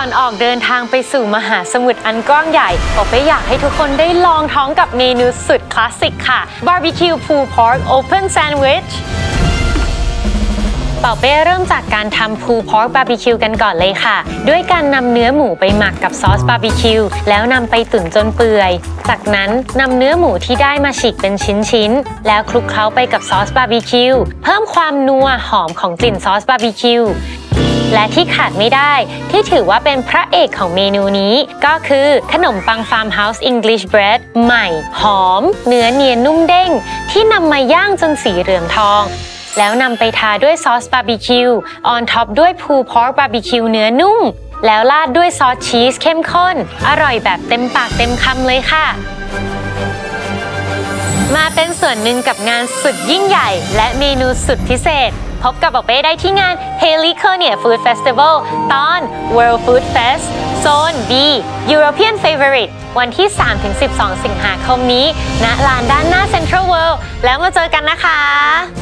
ก่อนออกเดินทางไปสู่มหาสมุทรอันกว้างใหญ่ผมไม่อยากให้ทุกคนได้ลองท้องกับเมนูสุดคลาสสิกค่ะ Barbecue Pulled Pork Open Sandwichเป่าเป้เริ่มจากการทำ pulled pork barbecue กันก่อนเลยค่ะด้วยการนำเนื้อหมูไปหมักกับซอสบาร์บีคิวแล้วนำไปตุ๋นจนเปื่อยจากนั้นนำเนื้อหมูที่ได้มาฉีกเป็นชิ้นๆแล้วคลุกเคล้าไปกับซอสบาร์บีคิวเพิ่มความนัวหอมของกลิ่นซอสบาร์บีคิวและที่ขาดไม่ได้ที่ถือว่าเป็นพระเอกของเมนูนี้ก็คือขนมปัง Farmhouse English Bread ใหม่หอมเนื้อเนียนนุ่มเด้งที่นำมาย่างจนสีเหลืองทองแล้วนำไปทาด้วยซอสบาร์บีคิวออนท็อปด้วย pulled pork barbecue เนื้อนุ่มแล้วราดด้วยซอสชีสเข้มข้นอร่อยแบบเต็มปากเต็มคำเลยค่ะมาเป็นส่วนหนึ่งกับงานสุดยิ่งใหญ่และเมนูสุดพิเศษพบกับเป้ได้ที่งาน Heliconia Food Festival ตอน World Food Fest โซน B European Favorite วันที่ 3-12 สิงหาคมนี้ณลานด้านหน้า Central World แล้วมาเจอกันนะคะ